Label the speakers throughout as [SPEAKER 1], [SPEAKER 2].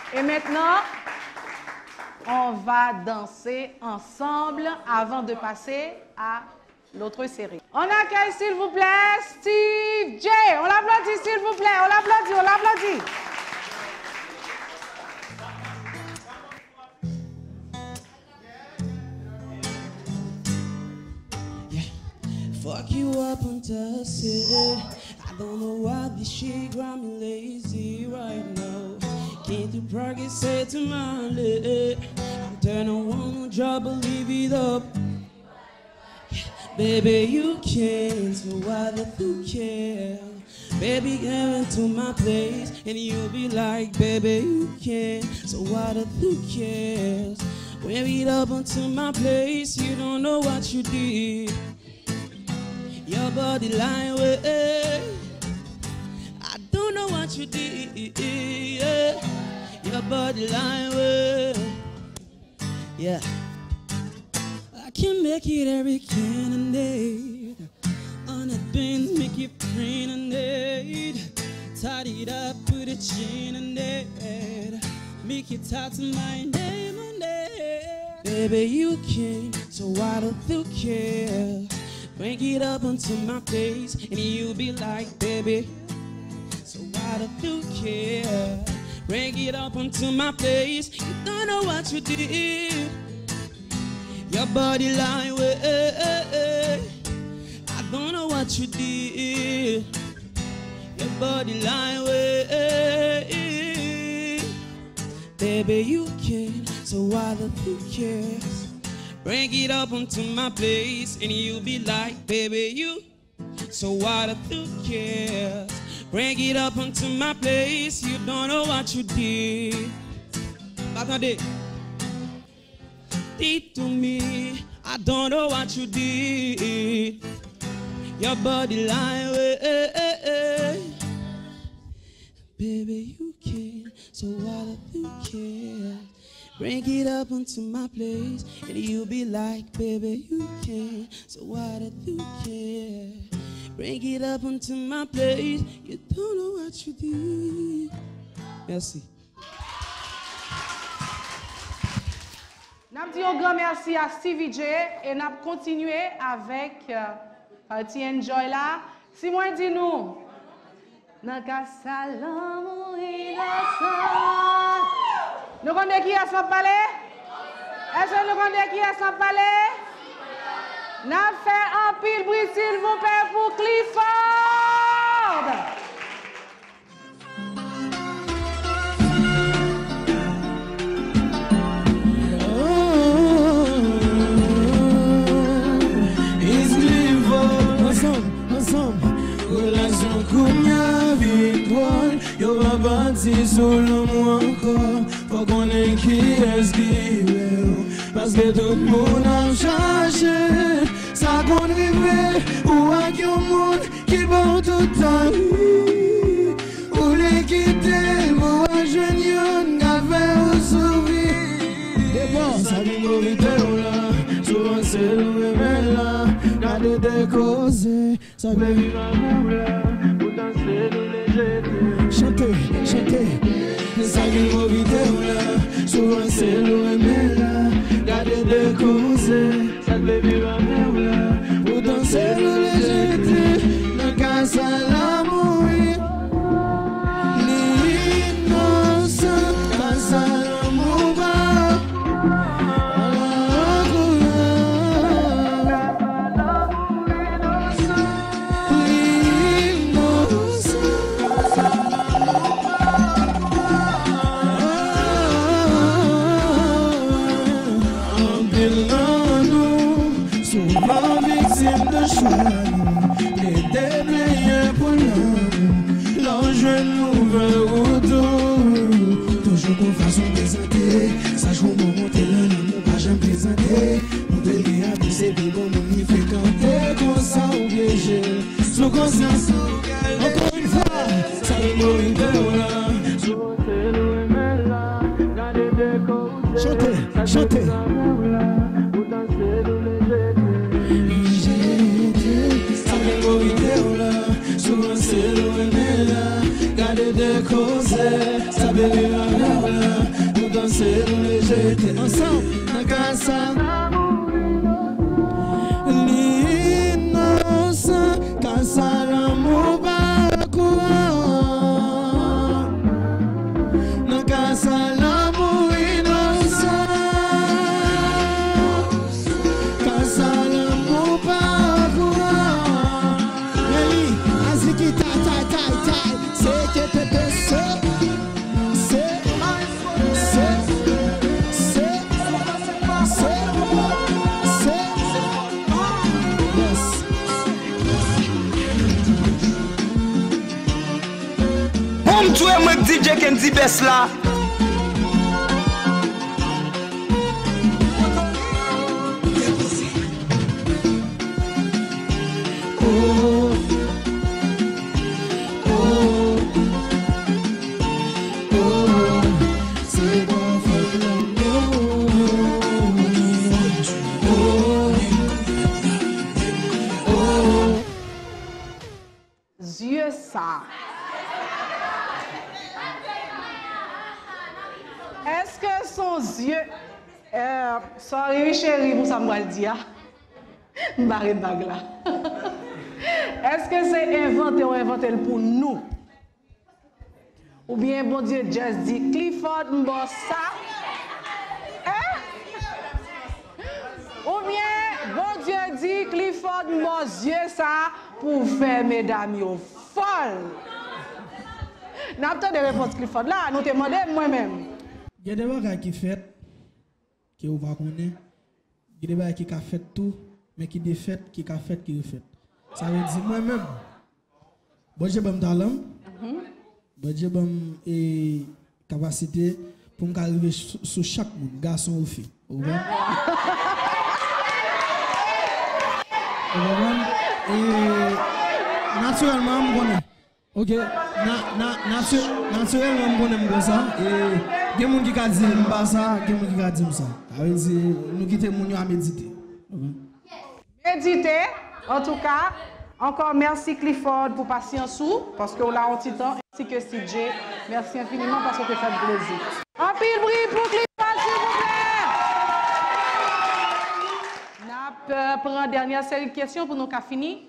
[SPEAKER 1] Et maintenant, on va danser ensemble avant de passer à l'autre série. On accueille, s'il vous plaît, Steve J. On l'applaudit, s'il vous plaît. On l'applaudit, on l'applaudit.
[SPEAKER 2] Fuck you up and toss it. I don't know why this shit got me lazy right now. Can't do progress, say to my leg. I'm turning one job, but leave it up. Baby, you can, so why the fuck care? Baby, come into my place, and you'll be like, baby, you can, so why the fuck cares? Bring it up onto my place, you don't know what you did. Your body lying way. I don't know what you did. Your body lying way. Yeah. I can make it every candidate. On a bend, make it grenade. Tidy it up, put a chain in it. Make it talk to my name on it. Baby, you can, so why don't you care? Bring it up onto my face, and you'll be like, baby, so why don't you care? Bring it up onto my face, you don't know what you did. Your body lying way, I don't know what you did. Your body lying way, baby, you can, so why don't you care? Bring it up onto my place, and you'll be like, baby, you, so why the fuck cares? Bring it up onto my place, you don't know what you did. Attendez. Did to me, I don't know what you did. Your body lying way. Baby, you can, so why the fuck cares? Bring it up onto my place, and you'll be like, baby, you can, so why do you care? Bring it up onto my place, you don't know what you did. Merci.
[SPEAKER 1] Nous dit un grand merci à Stevie J et nous continuer avec partie Enjoy là. Si moi dis nous, Naka salam innocent. Nous connaissons qui est sans palais? Est-ce que nous connaissons qui est sans palais? N'a fait un pile bruit, s'il vous plaît, pour Clifford!
[SPEAKER 2] It's Clifford, ensemble, relation comme victoire. Yo va bâtir solo moi encore. Faut qu'on ait qui est-ce qui veut. Parce que tout le monde a cherché. Ça qu'on rêve. Ou à qui au monde qui va tout ta vie. Ou les quitter. Ou à jeune n'avait au souvenir. Et bon, ça vient de vidéo là. Souvent c'est le même là. N'a de décauser. Ça veut vivre à vous là. Pour danser de légèreté. Chantez, chantez. Ça vient de vidéo là. Souvent c'est le même là. Gardez de causer. Ça veut vivre à vous là. Pour danser de légèreté. Le casse à l'amour. L'innocent. Casse à l'amour. Les déblayés pour l'homme, l'enjeu nouvel retour. Toujours qu'on façon présenter, ça joue mon monter là, l'amour pas jamais présenté. Mon délire a poussé, puis bon, on y fréquenter, comme ça obligé. Sous conscience, encore une fois, ça me mourit de là. Chantez, chantez. Souvent c'est le même là, gardez de causer, ça bébé nous danser, nous les jeter ensemble dans casa. L'innocent, casa l'amour bakoua, dans casa l'amour innocent, casa l'amour bakoua. Meli, aziki ta ta ta ta, c'est que te
[SPEAKER 3] Tu es moi DJ Kenzie Best là.
[SPEAKER 1] Dieu ça. Est-ce que son yeux... sorry chérie, pour ça me le dire. Barré bague là. Est-ce que c'est inventé ou inventé pour nous? Ou bien bon Dieu just dit Clifford Mbossa? Hein? Ou bien bon Dieu dit Clifford Mbossa ça pour faire mesdames yo folle? N'a pas de réponse Clifford là, nous te demandons moi-même.
[SPEAKER 2] Il y a des bagages qui fait, qui on va connaître. Il y a des bagages qui ont fait tout, mais qui défait, qui ont fait, qui refait. Ça veut dire moi-même. Bon, j'ai bon talent. Bon, j'ai bonne capacité pour m'arriver sur chaque monde, garçon ou fille. Vous voyez? Et naturellement, je connais. Ok? Naturellement, je connais ça. Et il y a des gens qui disent ça, il y a des gens qui disent ça. Ça veut dire nous quittons les gens à méditer.
[SPEAKER 1] Méditer, en tout cas. Encore merci Clifford pour patience parce qu'on l'a en petit temps, ainsi que CJ. Merci infiniment parce que tu fait plaisir. Un pile bruit pour Clifford, s'il vous plaît. N'a prend dernière série de questions pour nous qu'a fini.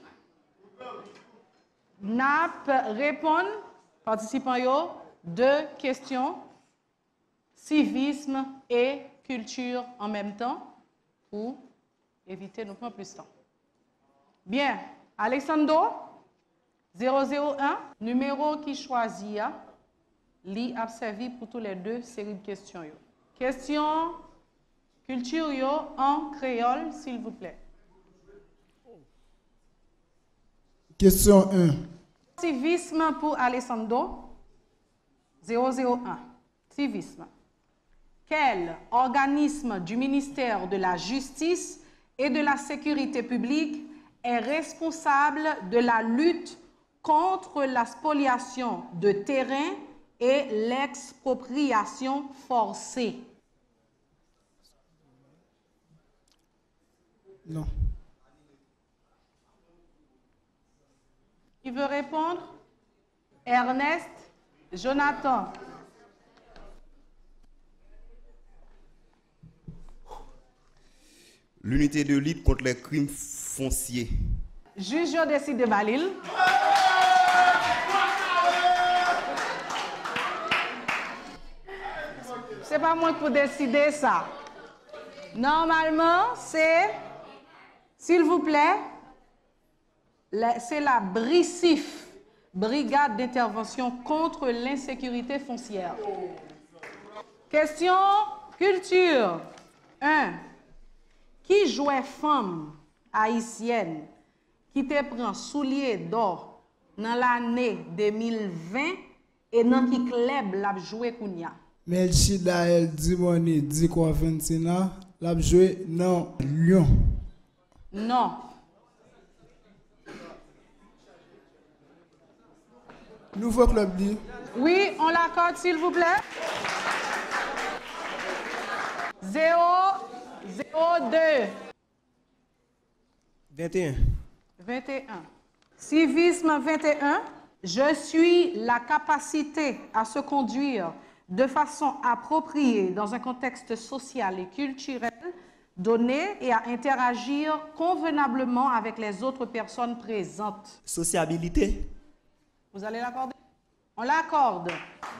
[SPEAKER 1] N'a répondre, participants yo, 2 questions, civisme et culture en même temps pour éviter de prendre plus de temps. Bien. Alexandro, 001, numéro qui choisit, li a servi pour tous les 2 séries de questions. Question culture en créole, s'il vous plaît.
[SPEAKER 2] Question 1.
[SPEAKER 1] Civisme pour Alessandro, 001. Civisme. Quel organisme du ministère de la Justice et de la Sécurité publique est responsable de la lutte contre la spoliation de terrain et l'expropriation forcée?
[SPEAKER 2] Non.
[SPEAKER 1] Qui veut répondre? Ernest, Jonathan.
[SPEAKER 4] L'unité de lutte contre les crimes fonciers.
[SPEAKER 1] Juge décide de Balil. C'est pas moi qui peux décider ça. Normalement, c'est, s'il vous plaît, c'est la BRICIF, Brigade d'intervention contre l'insécurité foncière. Question culture. 1. Qui jouait femme haïtienne qui te prend soulier d'or dans l'année 2020 et dans qui club l'a joué kounya?
[SPEAKER 2] Melchida El Dimoni dit quoi Ventina l'a joué non Lyon.
[SPEAKER 1] Non.
[SPEAKER 2] Nouveau club dit.
[SPEAKER 1] Oui, on l'accorde s'il vous plaît. 0, 02.
[SPEAKER 3] 21.
[SPEAKER 1] 21. Civisme 21. Je suis la capacité à se conduire de façon appropriée dans un contexte social et culturel donné et à interagir convenablement avec les autres personnes présentes.
[SPEAKER 4] Sociabilité.
[SPEAKER 1] Vous allez l'accorder? On l'accorde.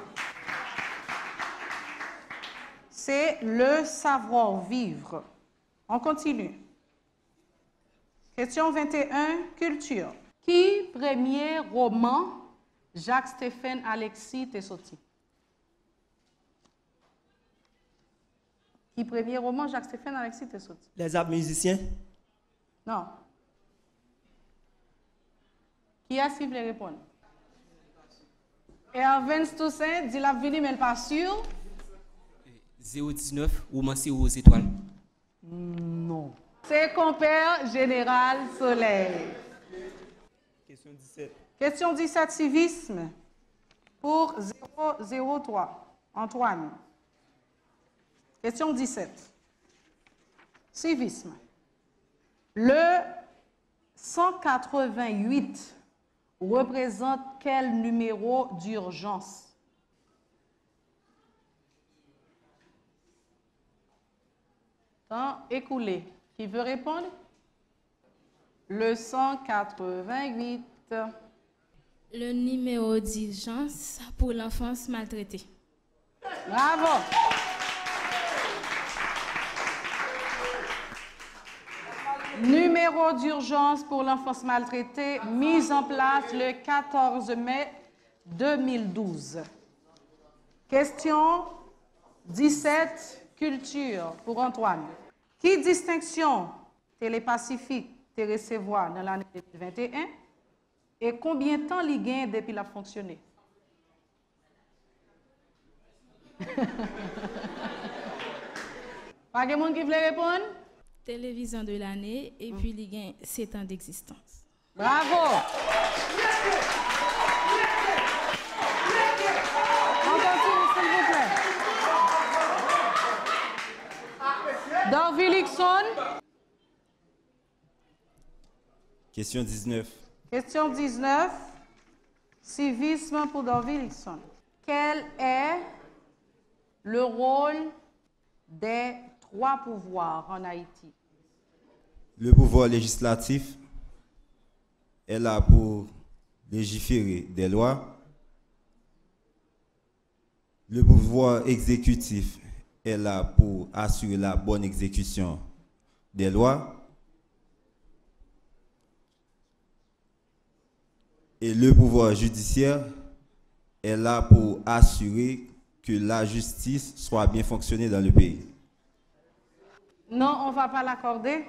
[SPEAKER 1] C'est le savoir-vivre. On continue. Question 21, culture. Qui premier roman Jacques-Stéphane Alexis t'est sorti? Qui premier roman Jacques-Stéphane Alexis t'est sorti?
[SPEAKER 4] Les arts musiciens.
[SPEAKER 1] Non. Qui a s'il voulait répondre? Ervin Toussaint dit la venue mais pas sûr.
[SPEAKER 5] 019, romancier aux étoiles.
[SPEAKER 1] Non. C'est compère général Soleil.
[SPEAKER 4] Question 17.
[SPEAKER 1] Question 17, civisme. Pour 003. Antoine. Question 17. Civisme. Le 188 représente quel numéro d'urgence? Temps écoulé. Qui veut répondre? Le 188.
[SPEAKER 6] Le numéro d'urgence pour l'enfance maltraitée.
[SPEAKER 1] Bravo. Numéro d'urgence pour l'enfance maltraitée, mise en place le 14 mai 2012. Question 17, culture pour Antoine. Qui distinction télépacifique te recevoir dans l'année 2021 et combien de temps il gagne depuis la fonctionner? Pas de monde qui veut répondre?
[SPEAKER 6] Télévision de l'année et puis il gagne 7 ans d'existence.
[SPEAKER 1] Bravo! On continue, s'il vous plaît. Dorville-Ixon.
[SPEAKER 4] Question 19.
[SPEAKER 1] Question 19. Civisme pour Dorville-Ixon. Quel est le rôle des 3 pouvoirs en Haïti?
[SPEAKER 4] Le pouvoir législatif est là pour légiférer des lois. Le pouvoir exécutif est là pour assurer la bonne exécution des lois. Et le pouvoir judiciaire est là pour assurer que la justice soit bien fonctionnée dans le pays.
[SPEAKER 1] Non, on ne va pas l'accorder.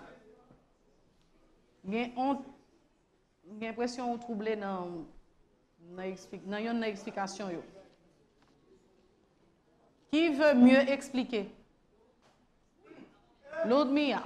[SPEAKER 1] J'ai l'impression qu'on trouble dans une explication. Qui veut mieux expliquer? Ludmilla.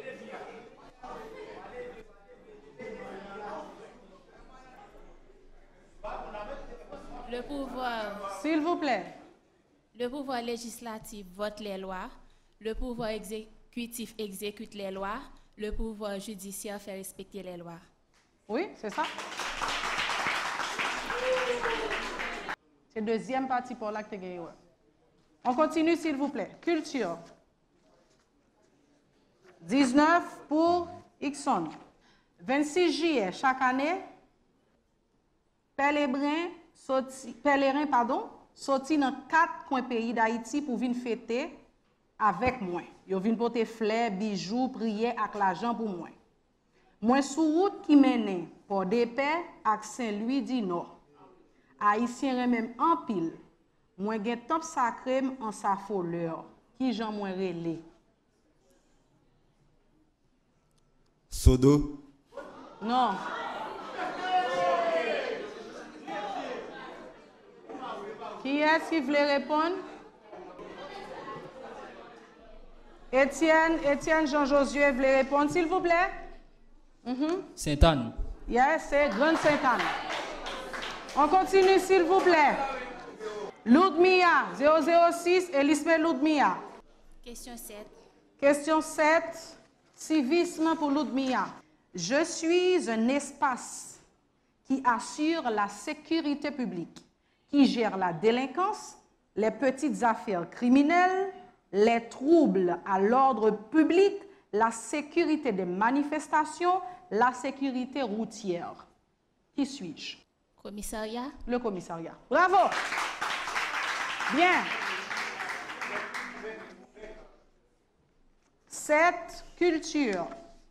[SPEAKER 6] Le pouvoir,
[SPEAKER 1] S'il vous plaît.
[SPEAKER 6] le pouvoir législatif vote les lois, le pouvoir exécutif exécute les lois, le pouvoir judiciaire fait respecter les lois.
[SPEAKER 1] Oui, c'est ça. C'est la deuxième partie pour là que tu as gagné. On continue, s'il vous plaît. Culture. 19 pour Ixon. 26 juillet, chaque année, pèlerin sorti dans 4 coins pays d'Haïti pour venir fêter avec moi. Ils viennent porter fleurs, bijoux, prières avec l'argent pour moi. Moi sous route qui mène pour Port-de-Paix avec Saint-Louis du Nord. Haïtien même en pile. Moi gen temple sacré en sa foleur qui Jean moi relé.
[SPEAKER 4] Sodo.
[SPEAKER 1] Non. Qui est-ce qui voulait répondre? Étienne Jean-Josué voulait répondre, s'il vous plaît?
[SPEAKER 5] Sainte-Anne.
[SPEAKER 1] Yes, c'est Grande Sainte-Anne. On continue, s'il vous plaît. Ludmilla, 006, Elisme Ludmilla.
[SPEAKER 6] Question 7.
[SPEAKER 1] Question 7, civisme pour Ludmilla. Je suis un espace qui assure la sécurité publique, qui gère la délinquance, les petites affaires criminelles, les troubles à l'ordre public, la sécurité des manifestations, la sécurité routière. Qui suis-je?
[SPEAKER 6] Commissariat.
[SPEAKER 1] Le commissariat. Bravo! Bien. Cette culture.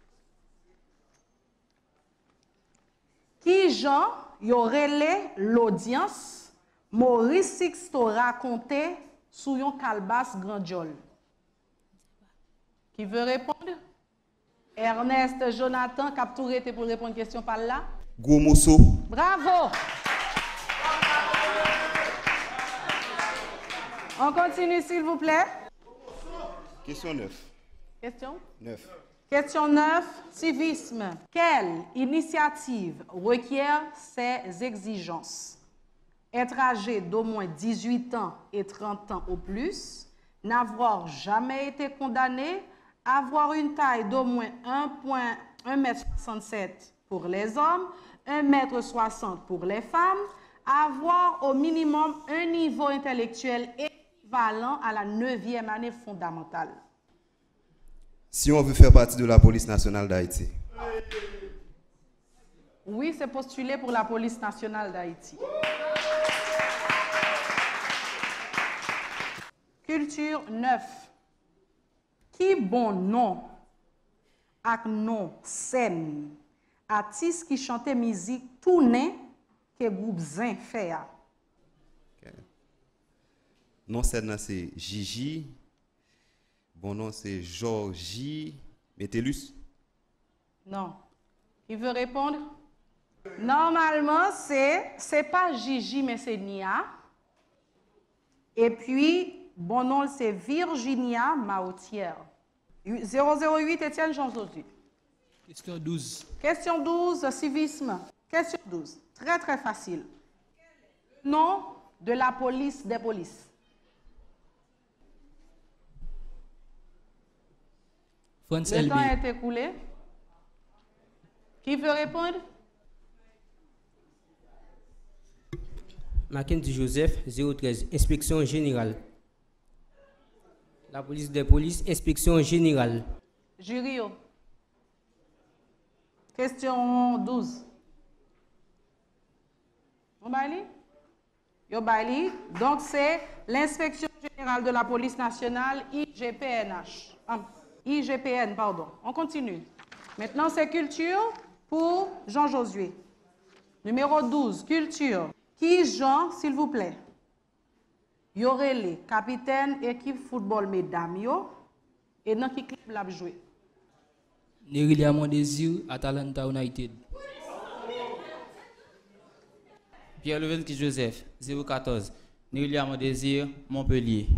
[SPEAKER 1] Qui Jean y aurait l'audience Maurice Sixto raconté sous yon calbas grandjol? Qui veut répondre? Ernest Jonathan, capturé pour répondre à une question par là.
[SPEAKER 4] Gros morceau.
[SPEAKER 1] Bravo! On continue, s'il vous plaît.
[SPEAKER 4] Question 9.
[SPEAKER 1] Question?
[SPEAKER 4] 9.
[SPEAKER 1] Question 9, civisme. Quelle initiative requiert ces exigences? Être âgé d'au moins 18 ans et 30 ans au plus, n'avoir jamais été condamné, avoir une taille d'au moins 1,67 m pour les hommes, 1,60 m pour les femmes, avoir au minimum un niveau intellectuel équivalent à la 9e année fondamentale.
[SPEAKER 4] Si on veut faire partie de la police nationale d'Haïti.
[SPEAKER 1] Oui, c'est postulé pour la police nationale d'Haïti. Culture 9. Qui bon nom ak nom scène artiste qui chantait musique tourné que groupe Zin fait.
[SPEAKER 4] Non, c'est Gigi. Bon nom, c'est Georgie Métellus.
[SPEAKER 1] Non. Qui veut répondre? Normalement, c'est pas Gigi, mais c'est Nia. Et puis, bon nom, c'est Virginia Mautière. 008, Étienne Jean-Josué.
[SPEAKER 5] Question 12.
[SPEAKER 1] Question 12, civisme. Question 12. Très, très facile. Nom de la police des polices.
[SPEAKER 5] France
[SPEAKER 1] Le
[SPEAKER 5] LB.
[SPEAKER 1] temps est écoulé. Qui veut répondre?
[SPEAKER 7] Mackenzie Joseph, 013, inspection générale. La police des polices, inspection générale.
[SPEAKER 1] Jury. Question 12. On baili? Yo baili. Donc c'est l'inspection générale de la police nationale, IGPNH. IGPN, pardon. On continue. Maintenant, c'est culture pour Jean-Josué. Numéro 12, culture. Qui Jean, s'il vous plaît? Yorele, capitaine équipe football mesdames yo, et dans qui club l'a joué?
[SPEAKER 5] Nerilia Mondésir, Atalanta United.
[SPEAKER 8] Pierre Levenski Joseph, 014. Nerilia Mondésir, Montpellier.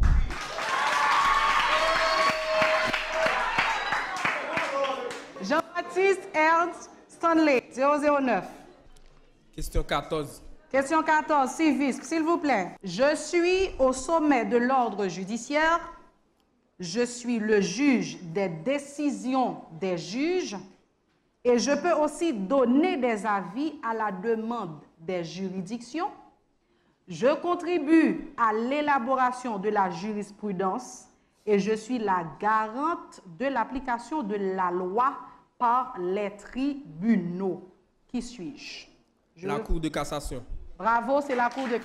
[SPEAKER 1] Jean-Baptiste Ernst Stanley, 009.
[SPEAKER 7] Question 14.
[SPEAKER 1] Question 14, civisme, s'il vous plaît. Je suis au sommet de l'ordre judiciaire. Je suis le juge des décisions des juges. Et je peux aussi donner des avis à la demande des juridictions. Je contribue à l'élaboration de la jurisprudence et je suis la garante de l'application de la loi par les tribunaux. Qui suis-je?
[SPEAKER 7] La Cour de cassation.
[SPEAKER 1] Bravo, c'est la Cour de...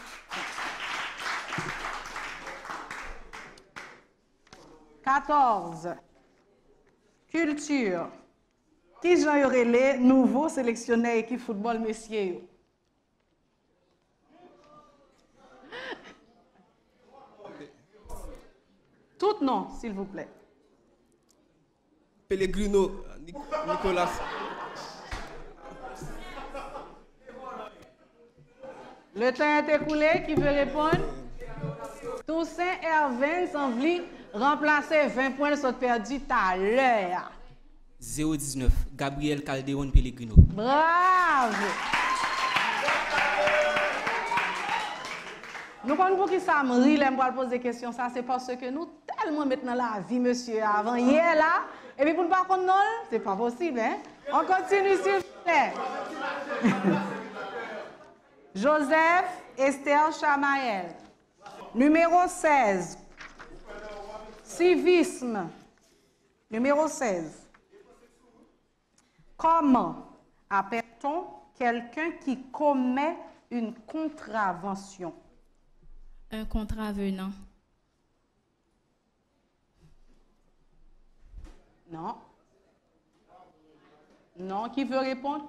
[SPEAKER 1] 14. Culture. Qui Jean Yorele, nouveau sélectionneur équipe football messieurs? Tout nom, s'il vous plaît.
[SPEAKER 7] Pellegrino, Nicolas.
[SPEAKER 1] Le temps est écoulé. Qui veut répondre? Toussaint Hervin semble remplacer 20 points de saut perdu tout à l'heure.
[SPEAKER 5] 019. Gabriel Calderon Pellegrino.
[SPEAKER 1] Bravo! Nous connaissons pour qui ça me rit, pour poser des questions. Ça, c'est parce que nous tellement maintenant la vie, monsieur, avant hier là. Et puis pour ne pas connaître, c'est pas possible, hein? On continue, s'il vous plaît. Joseph Esther Chamaël. Numéro 16. Civisme. Numéro 16. Comment appelle-t-on quelqu'un qui commet une contravention?
[SPEAKER 6] Un contravenant.
[SPEAKER 1] Non. Non, qui veut répondre?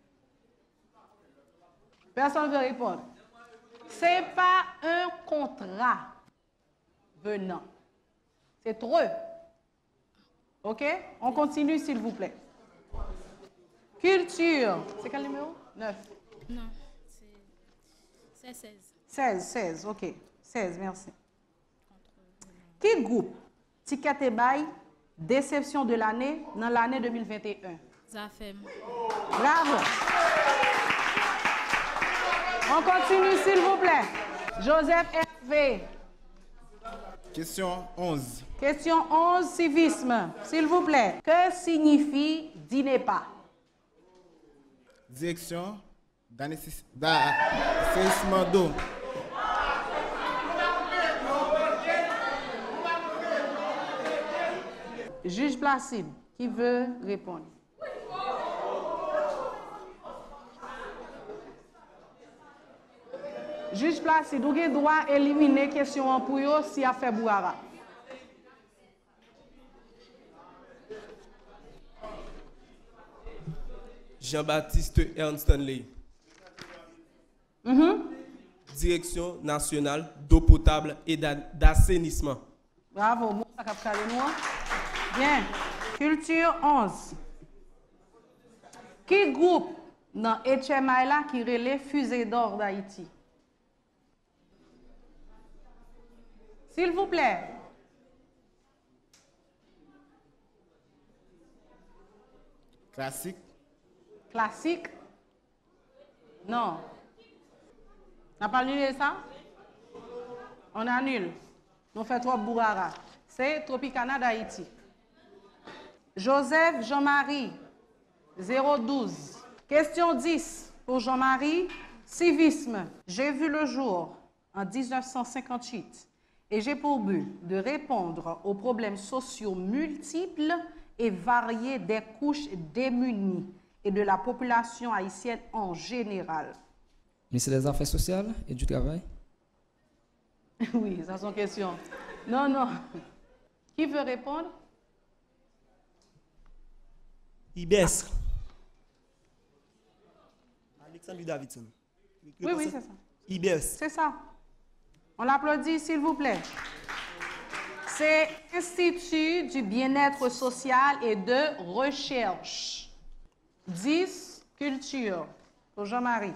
[SPEAKER 1] Personne ne veut répondre. Ce n'est pas un contrat venant. C'est trop. OK? On continue, s'il vous plaît. Culture. C'est quel numéro? 9.
[SPEAKER 6] Non, c'est 16.
[SPEAKER 1] 16, OK. 16, merci. Qui groupe Ticket et Bail déception de l'année dans l'année 2021?
[SPEAKER 6] Zafem.
[SPEAKER 1] Bravo. On continue, s'il vous plaît. Joseph Hervé.
[SPEAKER 9] Question 11.
[SPEAKER 1] Question 11, civisme. S'il vous plaît. Que signifie dîner pas?
[SPEAKER 9] Direction d'assainissement d'eau.
[SPEAKER 1] Juge Placide, qui veut répondre? Juge Placide, vous avez droit d'éliminer la question pour vous si a fait Bouara.
[SPEAKER 10] Jean-Baptiste Ernst Stanley. Direction nationale d'eau potable et d'assainissement.
[SPEAKER 1] Bravo, Moussa Kapkalenoua. Bien. Culture 11. Qui groupe dans HMI qui relève Fusée d'or d'Haïti? S'il vous plaît.
[SPEAKER 9] Classique.
[SPEAKER 1] Classique? Non. On n'a pas annulé ça? On annule. On fait trop Bourara. C'est Tropicana d'Haïti. Joseph Jean-Marie, 012. Question 10 pour Jean-Marie. Civisme. J'ai vu le jour en 1958 et j'ai pour but de répondre aux problèmes sociaux multiples et variés des couches démunies et de la population haïtienne en général.
[SPEAKER 5] Ministre des Affaires sociales et du Travail.
[SPEAKER 1] Oui, ça sont questions. Non, non. Qui veut répondre?
[SPEAKER 10] IBES. Alexandre Davidson.
[SPEAKER 1] Oui, oui, c'est ça.
[SPEAKER 10] IBES.
[SPEAKER 1] C'est ça. On l'applaudit, s'il vous plaît. C'est Institut du bien-être social et de recherche. 10, culture. Pour Jean-Marie.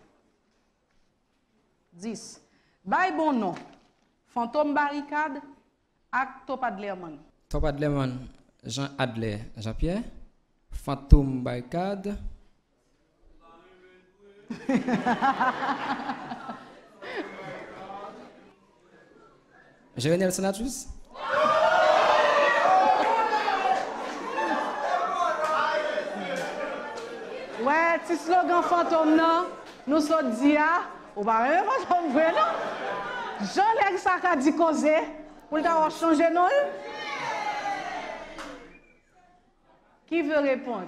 [SPEAKER 1] 10. Bye bon nom. Fantôme Barricade, ak Top Adlerman.
[SPEAKER 5] Top Adlerman, Jean Adler, Jean-Pierre. Fantôme Barricade. Jérénel Sénatus.
[SPEAKER 1] Ouais, petit slogan fantôme, non? Nous sommes dit, ou pas même fantôme, vrai, non? Jean-Lex a dit cause, pour t'avoir changé, non? Qui veut répondre?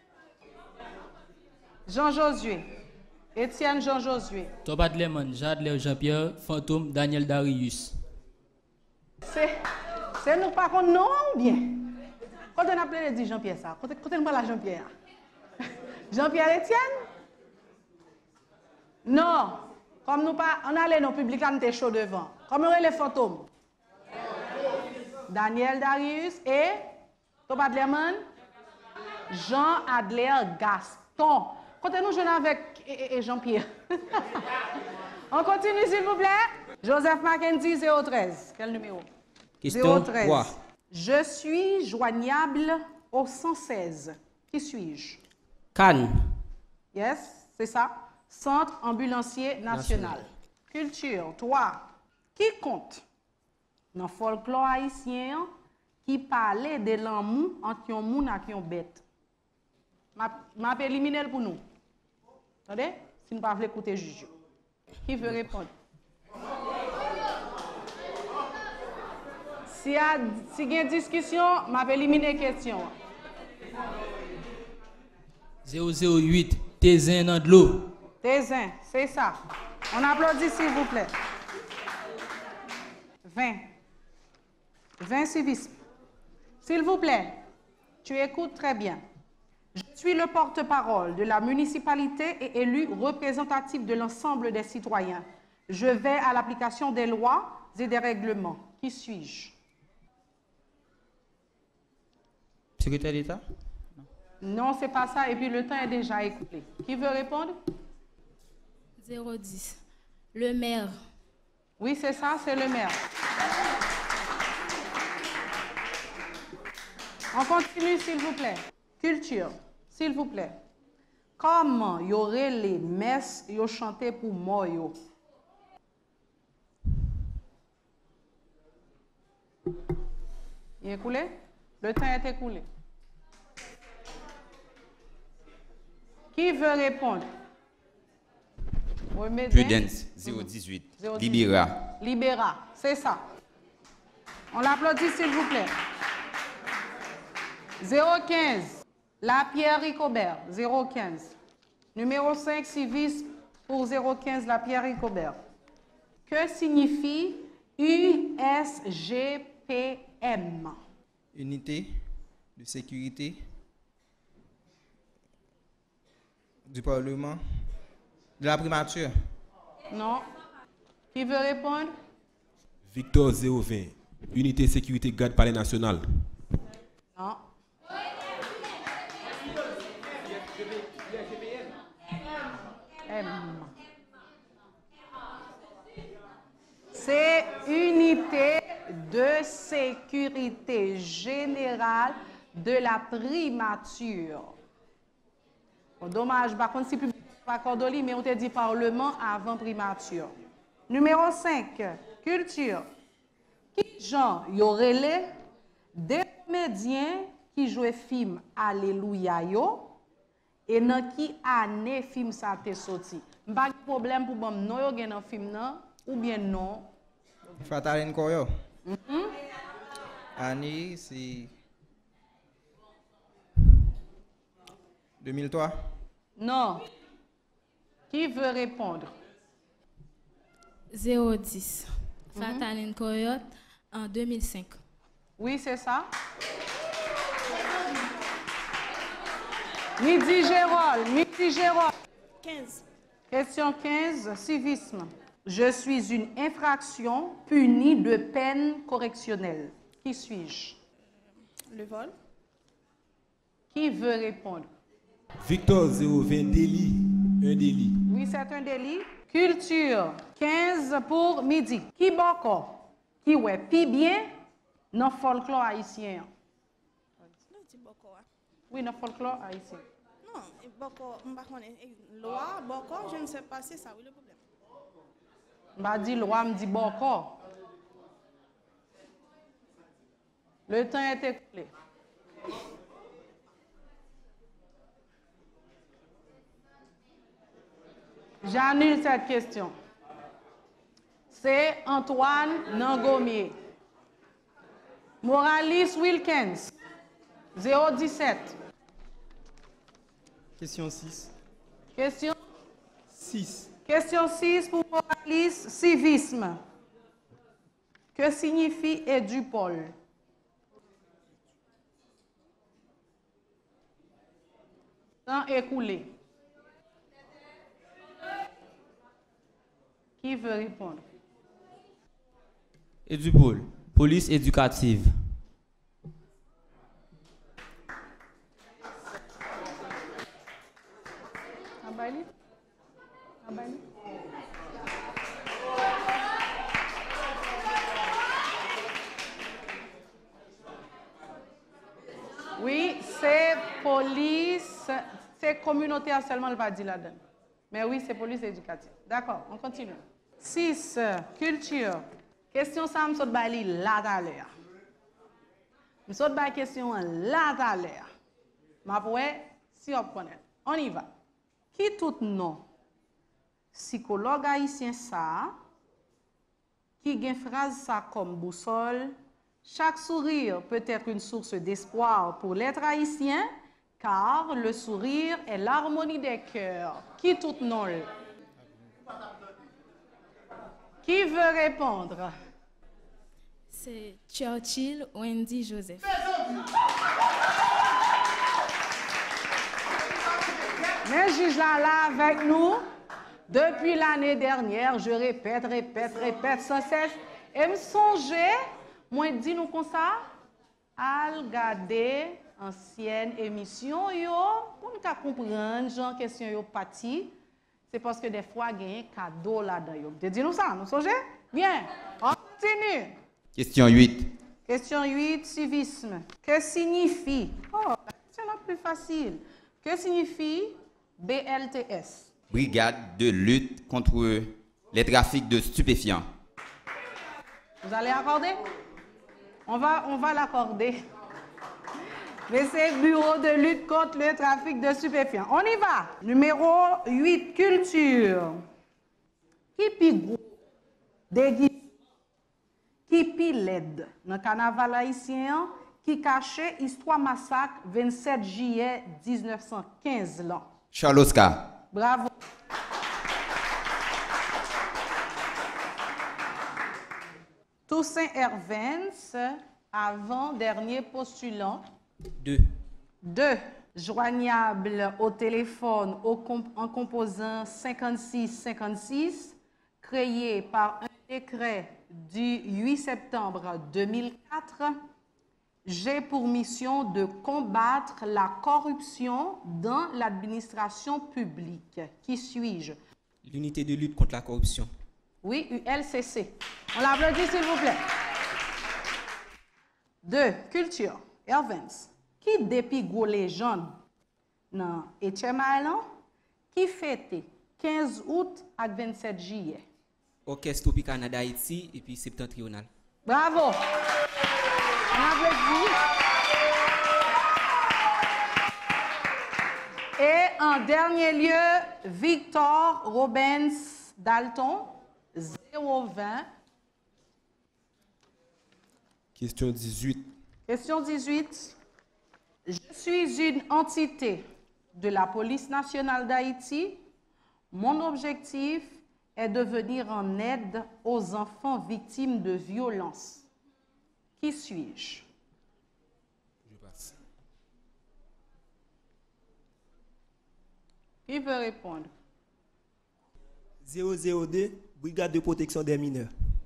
[SPEAKER 1] Jean-Josué. Étienne Jean-Josué.
[SPEAKER 5] Top Adlerman, Jean-Adler Jean-Pierre, Fantôme Daniel Darius.
[SPEAKER 1] C'est nous pas contre non ou bien? Quand on appelle dit Jean-Pierre ça, quand on parle à Jean-Pierre. Jean-Pierre Étienne? Non. Comme nous pas, on allait dans le public, on était chaud devant. Comme on est les fantômes. Daniel Darius et Top Adlerman, Jean Adler Gaston. Quand nous jouons avec Jean-Pierre. On continue s'il vous plaît. Joseph Mackenzie 013. Quel numéro?
[SPEAKER 7] Question
[SPEAKER 1] 013.
[SPEAKER 7] 3.
[SPEAKER 1] Je suis joignable au 116. Qui suis-je?
[SPEAKER 7] Cannes.
[SPEAKER 1] Yes, c'est ça. Centre ambulancier national. Culture, 3. Qui compte dans le folklore haïtien qui parlait de l'amour entre un moun et un bête? Je vais éliminer pour nous. Attendez? Si nous ne pouvons pas écouter juge. Qui veut répondre? Si y a une discussion, je vais éliminer la question.
[SPEAKER 5] 008, Tézin dans de l'eau.
[SPEAKER 1] Tézin, c'est ça. On applaudit s'il vous plaît. 20. 20 civisme. S'il vous plaît, tu écoutes très bien. Je suis le porte-parole de la municipalité et élu représentatif de l'ensemble des citoyens. Je vais à l'application des lois et des règlements. Qui suis-je?
[SPEAKER 8] Secrétaire d'État?
[SPEAKER 1] Non, c'est pas ça. Et puis le temps est déjà écoulé. Qui veut répondre?
[SPEAKER 6] 010. Le maire.
[SPEAKER 1] Oui, c'est ça, c'est le maire. On continue, s'il vous plaît. Culture, s'il vous plaît. Comment y aurait les messes y chanté pour moi yo? Il est écoulé? Le temps est écoulé. Qui veut répondre?
[SPEAKER 4] Prudence, 018. Libéra.
[SPEAKER 1] Libéra, c'est ça. On l'applaudit, s'il vous plaît. 015, La Pierre Ricobert, 015. Numéro 5, civisme pour 015, La Pierre Ricobert. Que signifie USGPM?
[SPEAKER 11] Unité de sécurité du Parlement, de la primature.
[SPEAKER 1] Non. Qui veut répondre?
[SPEAKER 10] Victor 020, Unité sécurité garde palais national.
[SPEAKER 1] Non. M. C'est unité de sécurité générale de la primature. Bon, dommage, par contre, si public pas cordoli, mais on te dit parlement avant primature. Numéro 5, culture. Qui genre y aurait les des comédiens qui jouent film Alléluia yo et dans qui année film ça te sorti? Pas de problème pour bon non yo gen dans film nan ou bien non.
[SPEAKER 11] Fataline Koyo. Année c'est 2003.
[SPEAKER 1] Non. Qui veut répondre?
[SPEAKER 6] 010. Fataline Coyote en 2005.
[SPEAKER 1] Oui, c'est ça. Midi Gérald.
[SPEAKER 12] 15.
[SPEAKER 1] Question 15, civisme. Je suis une infraction punie de peine correctionnelle. Qui suis-je?
[SPEAKER 12] Le vol.
[SPEAKER 1] Qui veut répondre?
[SPEAKER 10] Victor 020, délit. Un délit.
[SPEAKER 1] Oui, c'est un délit. Culture, 15 pour midi. Qui boko? Qui ouais, pi bien dans folklore haïtien?
[SPEAKER 12] Non, c'est Boko.
[SPEAKER 1] Oui, dans folklore haïtien.
[SPEAKER 12] Non, Boko, loi, Boko, je ne sais pas si ça, oui, le problème.
[SPEAKER 1] M'a dit loi, me dit boko. Le temps est écoulé. J'annule cette question. C'est Antoine Nangomier. Moralis Wilkins, 017.
[SPEAKER 11] Question 6.
[SPEAKER 1] Question
[SPEAKER 11] 6.
[SPEAKER 1] Question 6 pour Moralis, civisme. Que signifie édupol? Temps écoulé. Qui veut répondre?
[SPEAKER 8] Édupol, police éducative.
[SPEAKER 1] Abali? Abali? Oui, c'est police, c'est communautaire seulement, elle va dire là-dedans. Mais oui, c'est police éducative. D'accord, on continue. 6, culture. Question ça, je saute bali là à l'heure. Je saute bali question là à l'heure. Ma si on connaît. On y va. Qui tout nom psychologue haïtien ça, qui gagne phrase ça comme boussole. Chaque sourire peut être une source d'espoir pour l'être haïtien, car le sourire est l'harmonie des cœurs. Qui tout non? Qui veut répondre?
[SPEAKER 6] C'est Churchill Wendy Joseph.
[SPEAKER 1] Mais juge là avec nous, depuis l'année dernière, je répète sans cesse, et me songer, moi dis nous comme ça, à regarder ancienne émission yo, pour nous comprendre, genre question yo parti, c'est parce que des fois, il y a un cadeau là-dedans. Dis-nous ça, nous songez? Bien, on continue.
[SPEAKER 8] Question 8.
[SPEAKER 1] Question 8, civisme. Que signifie, c'est la plus facile, que signifie BLTS?
[SPEAKER 8] Brigade de lutte contre les trafics de stupéfiants.
[SPEAKER 1] Vous allez accorder? On va l'accorder. Mais c'est Bureau de lutte contre le trafic de stupéfiants. On y va. Numéro 8, culture. Qui pi gros? Déguisé. Qui pi laide? Dans le carnaval haïtien, qui cachait histoire massacre 27 juillet 1915 là.
[SPEAKER 8] Charles Oscar.
[SPEAKER 1] Bravo. Toussaint Hervens, avant-dernier postulant. 2. Joignable au téléphone en composant 5656, créé par un décret du 8 septembre 2004. J'ai pour mission de combattre la corruption dans l'administration publique. Qui suis-je?
[SPEAKER 7] L'unité de lutte contre la corruption.
[SPEAKER 1] Oui, ULCC. On l'applaudit, s'il vous plaît. 2. Culture. Hervens. Qui depuis gros légende dans HM Island, qui fête 15 août à 27 juillet?
[SPEAKER 7] Orchestre Tropicana d'Haïti et puis Septentrional.
[SPEAKER 1] Bravo! On applaudit. Et en dernier lieu, Victor Robens Dalton, 020.
[SPEAKER 10] Question 18.
[SPEAKER 1] Question 18. Je suis une entité de la police nationale d'Haïti. Mon objectif est de venir en aide aux enfants victimes de violences. Qui suis-je?
[SPEAKER 10] Je passe.
[SPEAKER 1] Qui veut répondre?
[SPEAKER 11] 002, Brigade de protection des mineurs.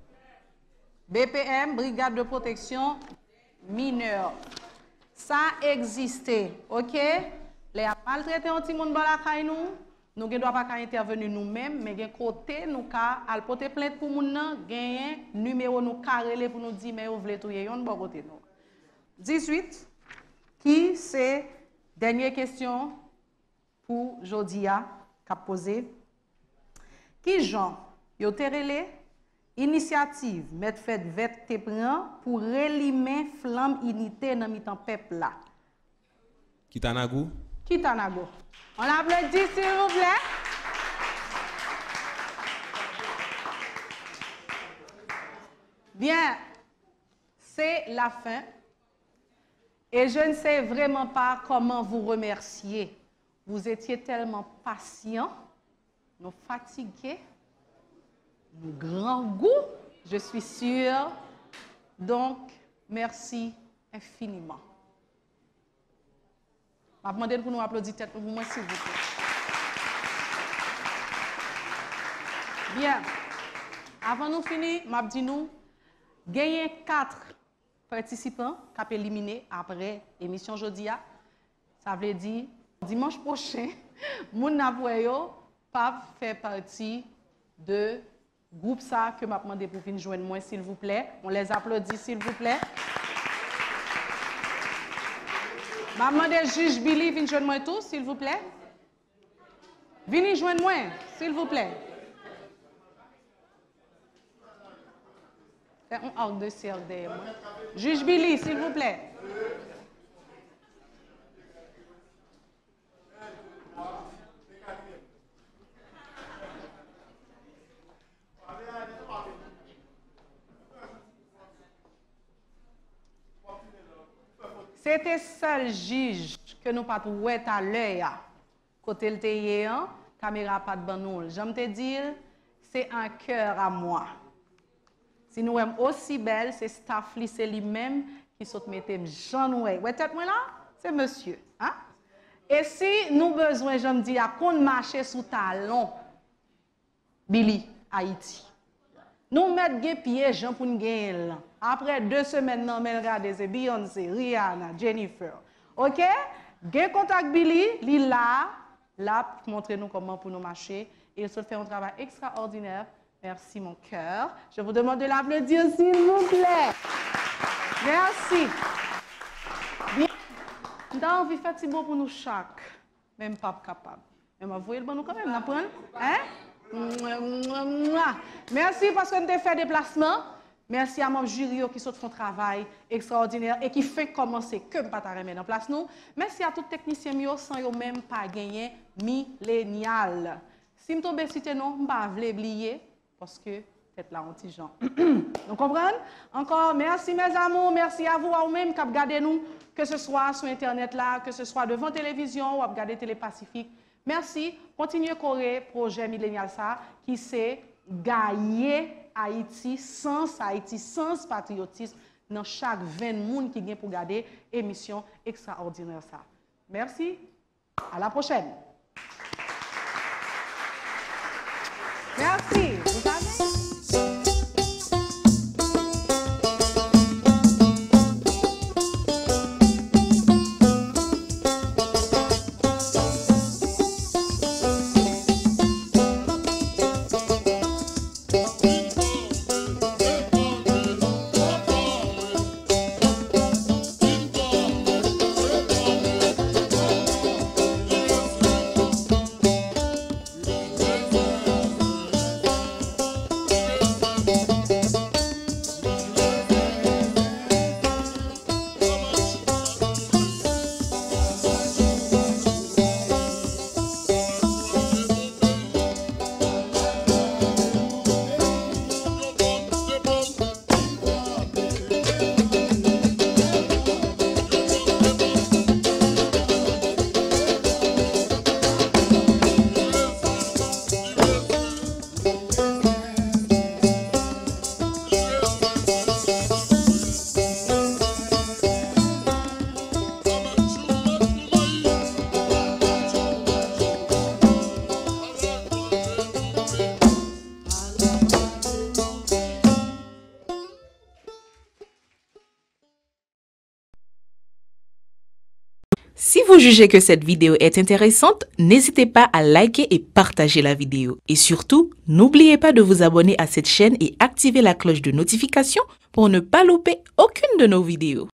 [SPEAKER 1] BPM, Brigade de protection mineurs. Ça existait, ok? Les a maltraité un petit monde dans la caille nous. Nous ne doit pas intervenir nous-mêmes, mais gen côté nous ka al porter plainte pour moun nan, gen numéro nous carrelé pour nous dire mais vous voulez touyer yon bon côté nous. 18 qui c'est dernière question pour Jodia qu'a posé. Qui Jean yo te relé initiative mettre fait vet te pran pour relimer flamme unité dans mitan peuple là.
[SPEAKER 10] Kitanago.
[SPEAKER 1] Kitanago. On l'applaudit s'il vous plaît. Bien, c'est la fin. Et je ne sais vraiment pas comment vous remercier. Vous étiez tellement patients, nous fatigués, nous grand goût, je suis sûre. Donc, merci infiniment. Je vais demander pour nous applaudir tête pour moi, s'il vous plaît. Bien. Avant nous finir, je dis nous, gagner 4 participants qui ont éliminé après l'émission Jodia. Ça veut dire, dimanche prochain, moun n'avoyo pas fait partie de groupe ça que m'a demandé pour venir joindre moi, s'il vous plaît. On les applaudit, s'il vous plaît. M'a demandé juge Billy venir joindre moi tout, s'il vous plaît. Venez joindre moi, s'il vous plaît. C'est un ordre de cercle derrière moi. Juge Billy, s'il vous plaît. c'était seul juge que nous pas trouvé à l'heure. Côté le teye, caméra pas de banou. J'aime te dire, c'est un cœur à moi. Si nous sommes aussi belle, c'est staff c'est lui-même qui saute mettre Jean Noué. Ouais, tête moi là, c'est monsieur, hein? Et si nous besoin, je me dis, à qu'on marcher sous talon, Billy, Haïti. Nous mettons des pieds, Jean pour nous gagner. Après 2 semaines, nous regardons c'est Beyoncé, Rihanna, Jennifer. OK? Gain contact Billy, il là, montrez nous comment pour nous marcher. Il se fait un travail extraordinaire. Merci mon cœur. Je vous demande de l'applaudir s'il vous plaît. Merci. Bien. Nous avons envie de faire beau pour nous chaque. Même pas capable. Mais vous voyez le bon nous quand même, n'apprendre? Hein? Merci parce que nous avons fait déplacement. Merci à mon jury qui sont font travail extraordinaire et qui fait commencer que pas ta remettre en place nous. Merci à tous les techniciens mio sans yo même pas gagné millénial. Si me tombe cité non, pas vle oublier parce que tête là anti Jean. Vous comprenez? Encore merci mes amours, merci à vous même qui regardez nous que ce soit sur internet là, que ce soit devant télévision ou à regarder Télé Pacifique. Merci, continuez à courir projet millénial ça qui c'est gagner Haïti sans patriotisme dans chaque 20 monde qui vient pour garder émission extraordinaire ça. Merci. À la prochaine. Merci. Vous avez...
[SPEAKER 13] Si vous jugez que cette vidéo est intéressante, n'hésitez pas à liker et partager la vidéo. Et surtout, n'oubliez pas de vous abonner à cette chaîne et activer la cloche de notification pour ne pas louper aucune de nos vidéos.